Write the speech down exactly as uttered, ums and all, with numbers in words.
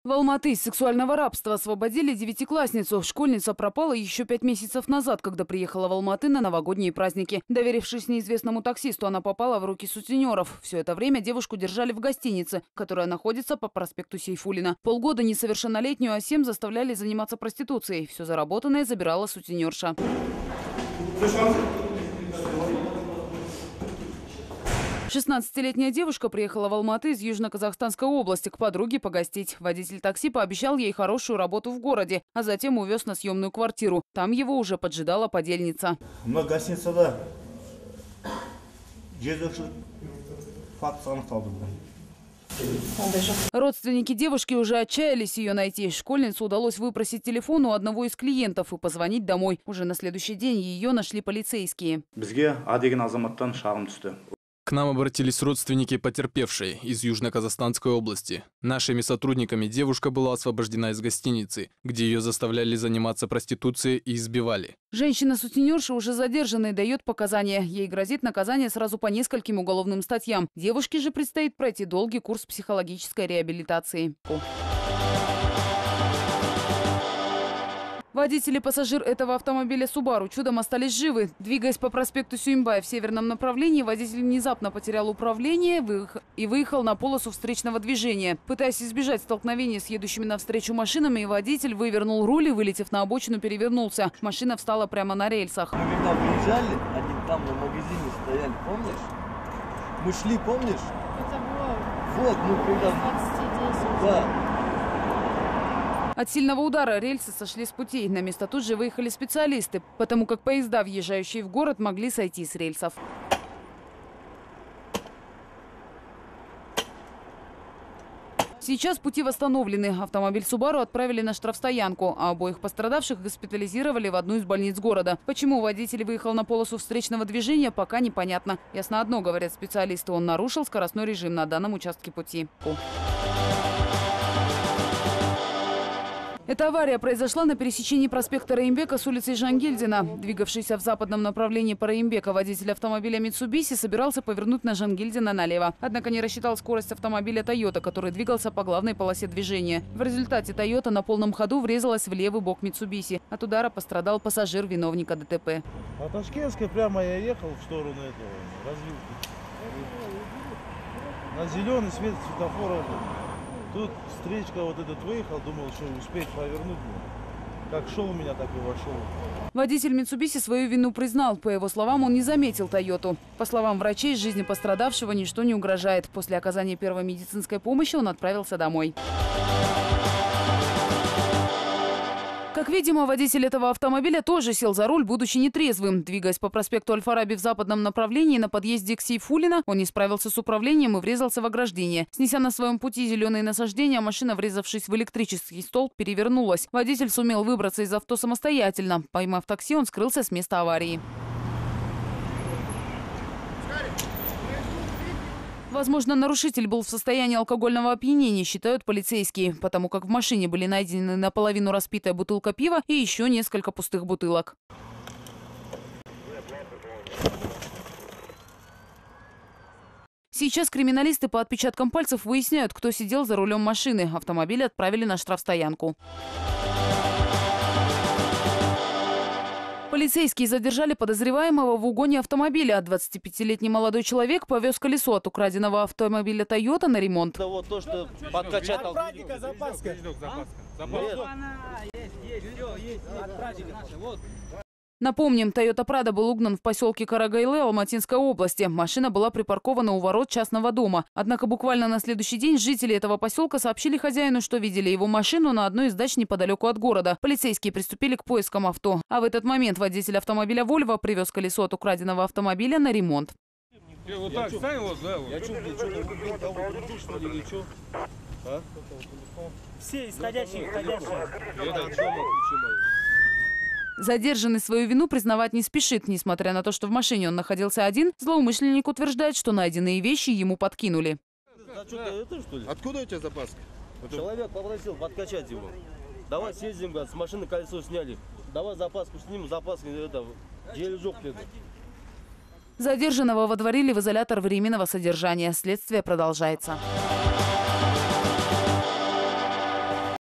В Алматы из сексуального рабства освободили девятиклассницу. Школьница пропала еще пять месяцев назад, когда приехала в Алматы на новогодние праздники. Доверившись неизвестному таксисту, она попала в руки сутенеров. Все это время девушку держали в гостинице, которая находится по проспекту Сейфуллина. Полгода несовершеннолетнюю Асем заставляли заниматься проституцией. Все заработанное забирала сутенерша. шестнадцатилетняя девушка приехала в Алматы из Южно-Казахстанской области к подруге погостить. Водитель такси пообещал ей хорошую работу в городе, а затем увез на съемную квартиру. Там его уже поджидала подельница. Родственники девушки уже отчаялись ее найти. Школьницу удалось выпросить телефон у одного из клиентов и позвонить домой. Уже на следующий день ее нашли полицейские. К нам обратились родственники потерпевшей из Южно-Казахстанской области. Нашими сотрудниками девушка была освобождена из гостиницы, где ее заставляли заниматься проституцией и избивали. Женщина-сутенерша уже задержана и дает показания. Ей грозит наказание сразу по нескольким уголовным статьям. Девушке же предстоит пройти долгий курс психологической реабилитации. Водитель и пассажир этого автомобиля «Субару» чудом остались живы. Двигаясь по проспекту Сюимбая в северном направлении, водитель внезапно потерял управление и выехал на полосу встречного движения. Пытаясь избежать столкновения с едущими навстречу машинами, водитель вывернул руль и, вылетев на обочину, перевернулся. Машина встала прямо на рельсах. Мы когда приезжали, они там на магазине стояли, помнишь? Мы шли, помнишь? Это было вот, ну когда... двадцать десять. Да. От сильного удара рельсы сошли с путей. На место тут же выехали специалисты, потому как поезда, въезжающие в город, могли сойти с рельсов. Сейчас пути восстановлены. Автомобиль «Субару» отправили на штрафстоянку, а обоих пострадавших госпитализировали в одну из больниц города. Почему водитель выехал на полосу встречного движения, пока непонятно. Ясно одно, говорят специалисты, он нарушил скоростной режим на данном участке пути. Эта авария произошла на пересечении проспекта Раимбека с улицей Жангильдина. Двигавшийся в западном направлении по Раимбека водитель автомобиля «Митсубиси» собирался повернуть на Жангильдина налево. Однако не рассчитал скорость автомобиля «Тойота», который двигался по главной полосе движения. В результате «Тойота» на полном ходу врезалась в левый бок «Митсубиси». От удара пострадал пассажир виновника ДТП. На Ташкентской прямо я ехал в сторону этого развилки. На зеленый свет светофора. Тут встречка вот этот выехал, думал, что успеть повернуть. Как шел у меня, так и вошел. Водитель «Митсубиси» свою вину признал. По его словам, он не заметил «Тойоту». По словам врачей, жизни пострадавшего ничто не угрожает. После оказания первой медицинской помощи он отправился домой. Как видимо, водитель этого автомобиля тоже сел за руль, будучи нетрезвым. Двигаясь по проспекту Аль-Фараби в западном направлении на подъезде к Сейфуллина, он не справился с управлением и врезался в ограждение. Снеся на своем пути зеленые насаждения, машина, врезавшись в электрический столб, перевернулась. Водитель сумел выбраться из авто самостоятельно. Поймав такси, он скрылся с места аварии. Возможно, нарушитель был в состоянии алкогольного опьянения, считают полицейские, потому как в машине были найдены наполовину распитая бутылка пива и еще несколько пустых бутылок. Сейчас криминалисты по отпечаткам пальцев выясняют, кто сидел за рулем машины. Автомобиль отправили на штрафстоянку. Полицейские задержали подозреваемого в угоне автомобиля. двадцатипятилетний молодой человек повез колесо от украденного автомобиля «Тойота» на ремонт. Это вот то, что подкачать. Напомним, «Тойота Прадо» был угнан в поселке Карагайлы Алматинской области. Машина была припаркована у ворот частного дома. Однако буквально на следующий день жители этого поселка сообщили хозяину, что видели его машину на одной из дач неподалеку от города. Полицейские приступили к поискам авто. А в этот момент водитель автомобиля «Вольво» привез колесо от украденного автомобиля на ремонт. Вот так ставил вас, да? Я что, что-то кого-то что ли, или что? А? Все исходящие и входящие. Задержанный свою вину признавать не спешит. Несмотря на то, что в машине он находился один, злоумышленник утверждает, что найденные вещи ему подкинули. Откуда у тебя запаска? Человек попросил подкачать его. Давай съездим, с машины колесо сняли. Давай запаску снимем, запаски это, дележок. Задержанного водворили в изолятор временного содержания. Следствие продолжается.